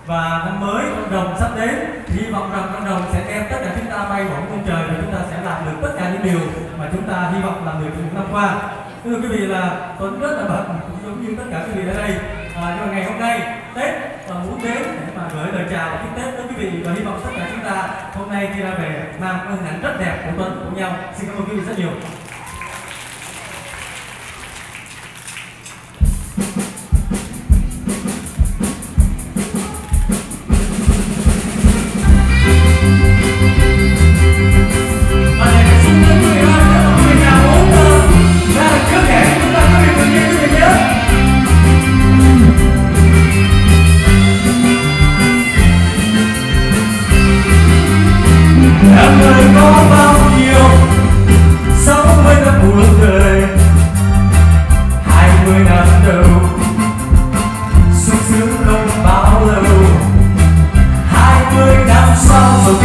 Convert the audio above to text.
Và năm mới Con Rồng sắp đến, hy vọng rằng Con Rồng sẽ đem tất cả chúng ta bay bổng trên trời và chúng ta sẽ làm được tất cả những điều mà chúng ta hy vọng làm được trong năm qua. Thưa quý vị là Tuấn rất là bận cũng giống như tất cả quý vị ở đây, nhưng mà ngày hôm nay Tết muốn đến để mà gửi lời chào chúc Tết tới quý vị và hy vọng tất cả chúng ta hôm nay khi ra về mang một hình ảnh rất đẹp của Tuấn cùng nhau. Xin cảm ơn quý vị rất nhiều. Em ơi có bao nhiêu 60 năm cuộc đời, 20 năm đầu sung sướng không bao lâu, 20 năm sau rồi